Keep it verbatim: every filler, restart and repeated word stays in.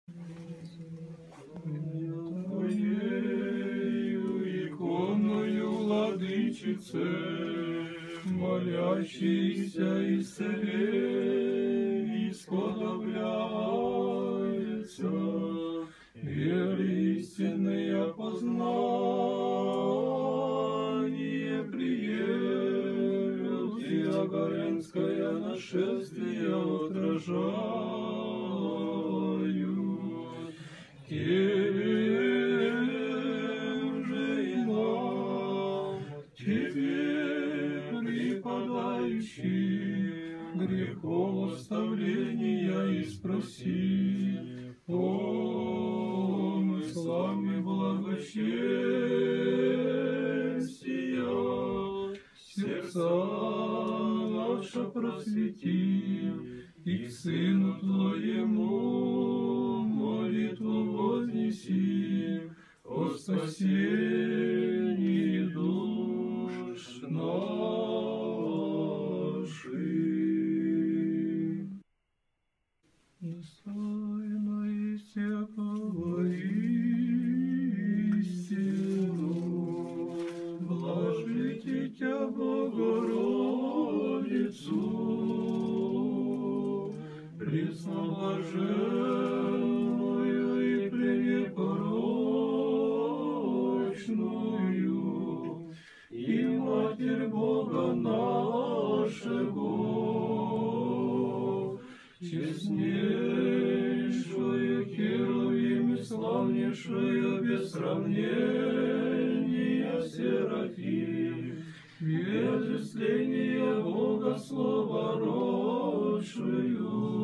Твоею иконою, владычице, молящийся исцелей, сподобляется веры истинное познание приемлют, и Агаренское нашествие отражают. Тем же и нам, тебе преподающий грехов оставления, и спроси помыслами благочестия, сердца наши просвети, и к Сыну Твоему молитву вознеси о спасении душ наших. Достойно всякого истину, блажите Тя Богородицу, пресноблаженную и пренепорочную, и Матерь Бога нашего, честнейшую Херувим и славнейшую без сравнения Серафим, без исления Бога Слова родшую,